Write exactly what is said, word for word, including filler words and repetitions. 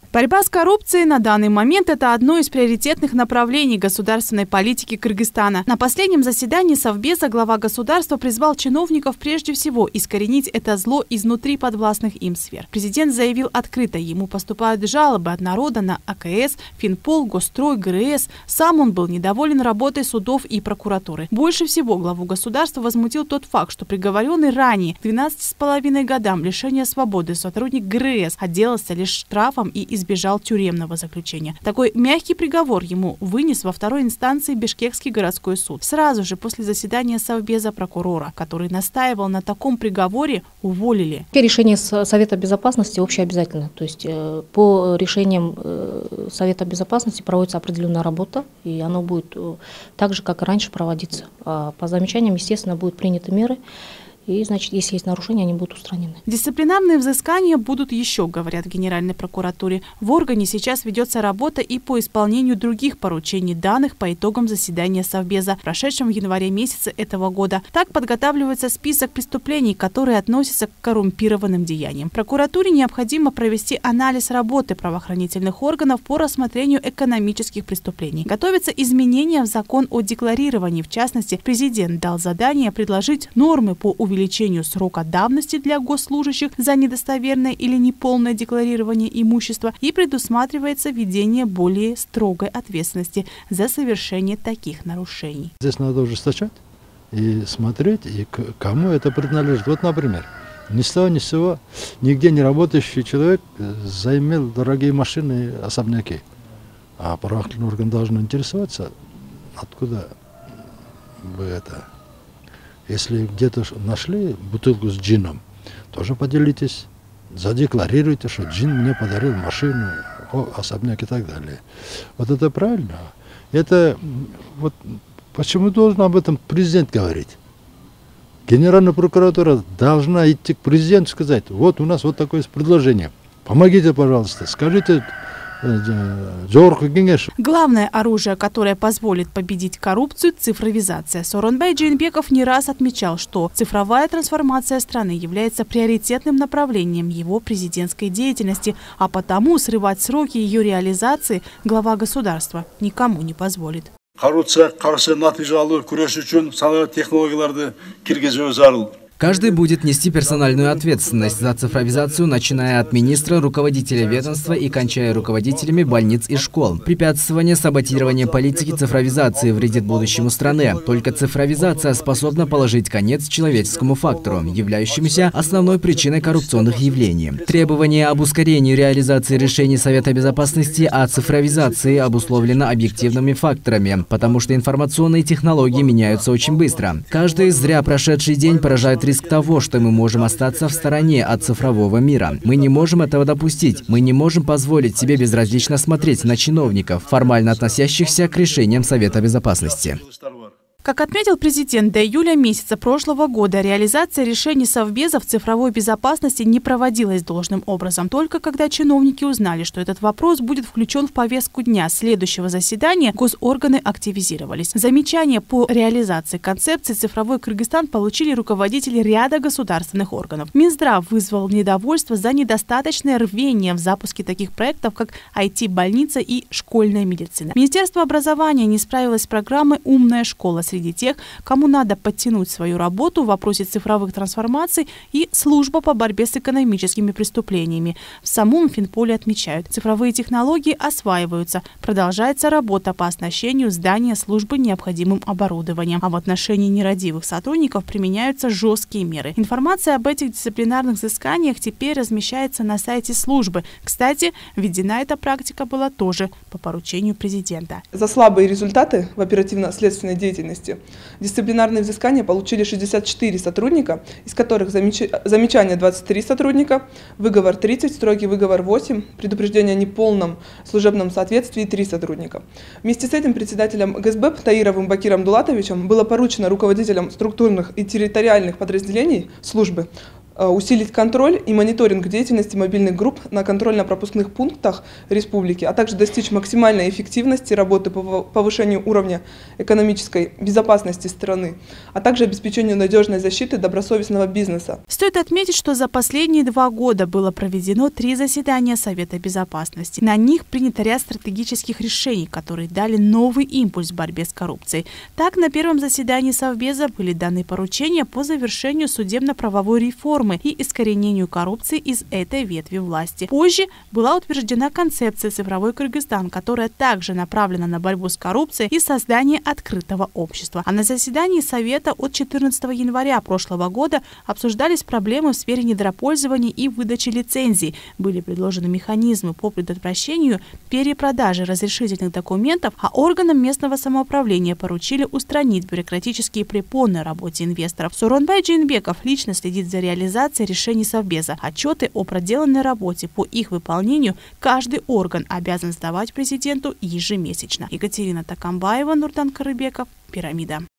Борьба с коррупцией на данный момент – это одно из приоритетных направлений государственной политики Кыргызстана. На последнем заседании Совбеза глава государства призвал чиновников прежде всего искоренить это зло изнутри подвластных им сфер. Президент заявил открыто, ему поступают жалобы от народа на А К С, Финпол, Госстрой, Г Р С. Сам он был недоволен работой судов и прокуратуры. Больше всего главу государства возмутил тот факт, что приговоренный ранее к двенадцати с половиной годам лишения свободы сотрудник Г Р С отделался лишь штрафом и избежал тюремного заключения. Такой мягкий приговор ему вынес во второй инстанции Бишкекский городской суд. Сразу же после заседания Совбеза прокурора, который настаивал на таком приговоре, уволили. Решение Совета Безопасности общеобязательно. То есть по решениям Совета Безопасности проводится определенная работа, и оно будет так же, как и раньше, проводиться. А по замечаниям, естественно, будут приняты меры. И, значит, если есть нарушения, они будут устранены. Дисциплинарные взыскания будут еще, говорят в Генеральной прокуратуре. В органе сейчас ведется работа и по исполнению других поручений, данных по итогам заседания Совбеза, прошедшем в январе месяце этого года. Так подготавливается список преступлений, которые относятся к коррумпированным деяниям. Прокуратуре необходимо провести анализ работы правоохранительных органов по рассмотрению экономических преступлений. Готовятся изменения в закон о декларировании. В частности, президент дал задание предложить нормы по увеличению увеличению срока давности для госслужащих за недостоверное или неполное декларирование имущества, и предусматривается введение более строгой ответственности за совершение таких нарушений. Здесь надо ужесточать и смотреть, и к кому это принадлежит. Вот, например, ни с того ни с сего нигде не работающий человек заимел дорогие машины, особняки. А правоохранительный орган должен интересоваться, откуда вы это... Если где-то нашли бутылку с джином, тоже поделитесь, задекларируйте, что джин мне подарил машину, особняк и так далее. Вот это правильно. Это вот почему должен об этом президент говорить? Генеральная прокуратура должна идти к президенту и сказать: вот у нас вот такое предложение. Помогите, пожалуйста, скажите. Главное оружие, которое позволит победить коррупцию – цифровизация. Сооронбай Джейнбеков не раз отмечал, что цифровая трансформация страны является приоритетным направлением его президентской деятельности, а потому срывать сроки ее реализации глава государства никому не позволит. Каждый будет нести персональную ответственность за цифровизацию, начиная от министра, руководителя ведомства и кончая руководителями больниц и школ. Препятствование, саботирование политики цифровизации вредит будущему страны. Только цифровизация способна положить конец человеческому фактору, являющемуся основной причиной коррупционных явлений. Требование об ускорении реализации решений Совета Безопасности о цифровизации обусловлено объективными факторами, потому что информационные технологии меняются очень быстро. Каждый зря прошедший день поражает риск того, что мы можем остаться в стороне от цифрового мира. Мы не можем этого допустить. Мы не можем позволить себе безразлично смотреть на чиновников, формально относящихся к решениям Совета Безопасности. Как отметил президент, до июля месяца прошлого года реализация решений Совбеза в цифровой безопасности не проводилась должным образом. Только когда чиновники узнали, что этот вопрос будет включен в повестку дня следующего заседания, госорганы активизировались. Замечания по реализации концепции «Цифровой Кыргызстан» получили руководители ряда государственных органов. Минздрав вызвал недовольство за недостаточное рвение в запуске таких проектов, как ай ти-больница и школьная медицина. Министерство образования не справилось с программой «Умная школа» среди тех, кому надо подтянуть свою работу в вопросе цифровых трансформаций, и служба по борьбе с экономическими преступлениями. В самом Финполе отмечают, цифровые технологии осваиваются, продолжается работа по оснащению здания службы необходимым оборудованием, а в отношении нерадивых сотрудников применяются жесткие меры. Информация об этих дисциплинарных взысканиях теперь размещается на сайте службы. Кстати, введена эта практика была тоже по поручению президента. За слабые результаты в оперативно-следственной деятельности дисциплинарные взыскания получили шестьдесят четыре сотрудника, из которых замеч... замечания двадцать три сотрудника, выговор тридцать, строгий выговор восемь, предупреждение о неполном служебном соответствии три сотрудника. Вместе с этим председателем Г С Б П Таировым Бакиром Дулатовичем было поручено руководителям структурных и территориальных подразделений службы усилить контроль и мониторинг деятельности мобильных групп на контрольно-пропускных пунктах республики, а также достичь максимальной эффективности работы по повышению уровня экономической безопасности страны, а также обеспечению надежной защиты добросовестного бизнеса. Стоит отметить, что за последние два года было проведено три заседания Совета безопасности. На них принято ряд стратегических решений, которые дали новый импульс в борьбе с коррупцией. Так, на первом заседании Совбеза были даны поручения по завершению судебно-правовой реформы и искоренению коррупции из этой ветви власти. Позже была утверждена концепция «Цифровой Кыргызстан», которая также направлена на борьбу с коррупцией и создание открытого общества. А на заседании Совета от четырнадцатого января прошлого года обсуждались проблемы в сфере недропользования и выдачи лицензий. Были предложены механизмы по предотвращению перепродажи разрешительных документов, а органам местного самоуправления поручили устранить бюрократические препоны в работе инвесторов. Сооронбай Жээнбеков лично следит за реализацией решений Совбеза. Отчеты о проделанной работе по их выполнению каждый орган обязан сдавать президенту ежемесячно. Екатерина Такамбаева, Нурдан Карыбеков, Пирамида.